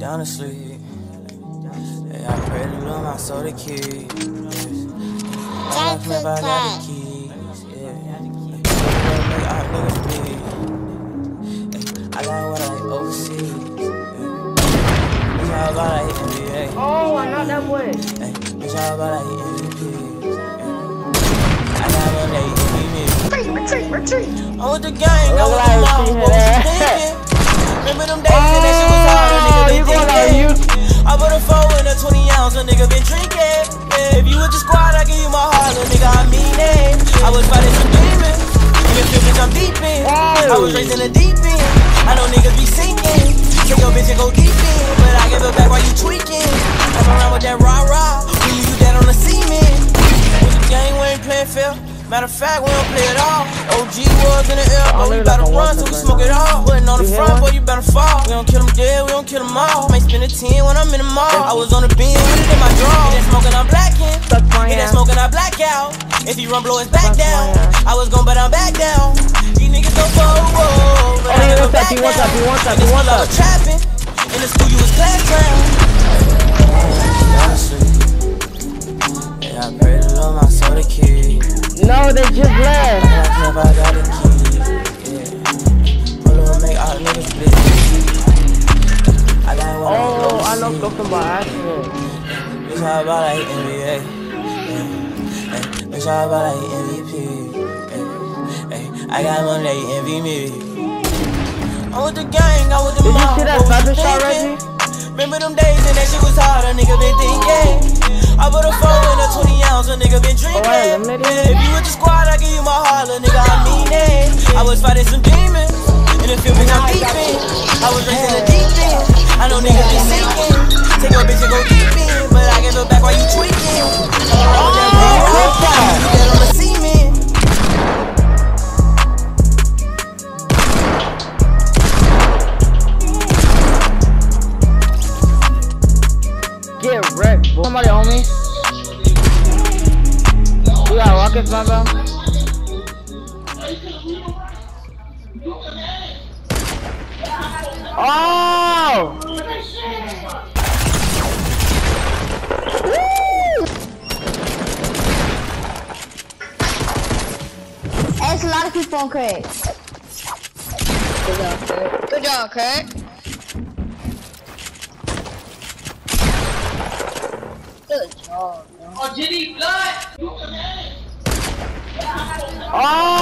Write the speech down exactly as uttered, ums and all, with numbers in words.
down to sleep. Hey, I pray to Lord my soul to keep. I like me if I got the keys. Yeah. Make all niggas bleed. I got what I like overseas. Bitch, how about I hit N B A? Oh, I know that boy. Bitch, how about I hit M V P? I got one that hit me. Retreat, retreat, retreat. I'm with the gang, I'm with the mom. What was you thinking? Remember them days and that shit was hard, a nigga been thinking. I put a four in a twenty ounce, a nigga been drinking. Yeah, if you with the squad, I give you my heart, little nigga, I mean it. I was fighting some demons, in the field, bitch, I'm deep in. I was raised in the deep end, I know niggas be sinking. Take your bitch and go deep in, but I give it back while you tweaking. I'm around with that rah-rah, we leave you dead on the cement. With the gang, we ain't playing fair. Matter of fact, we don't play it all. O G was in the air, but we better run, so we smoke it all. Putting on the front, boy, you better fall. We don't kill them dead, we don't kill them all. Might spend a ten when I'm in the mall. I was on the beam with it in my draw. Hit that smoking, I'm blacking. Hit that smoking, I black out. If he run, blow his back down. I was gon' but I'm back down. These niggas go whoa, whoa, but I never back down. In the school, I was trapping. In the school, you was class clown. Yeah, I pray to Lord my soul to keep. No, they just left. I like I got the key. Yeah. Pull up, make all niggas bleed. I got one. Oh, I know something by accident. Bitch, how about I hit N B A? Yeah. Bitch, how about I hit M V P? Yeah. I got one that you envy me. I'm with the gang, I'm with the mom. Did you see that Cyber shot, Reggie? Remember them days and that shit was hard, a nigga been thinking. I put a four in a twenty ounce, a nigga been drinking. Oh, yeah, if you with the squad, I give you my heart, little nigga, I mean it. I was fighting some demons, in the field, bitch, I'm deep in. I was raised in the deep end, I know niggas be sinking. Take your bitch and go deep in, but I give it back while you tweaking. Oh, that dead on the cement. Get wrecked, boy. Somebody on me. You got rockets, my bro? Oh! There's a lot of people on Craig. Good job, Craig. Good job, Craig. Good job, man. Oh, Jenny, blood! Oh!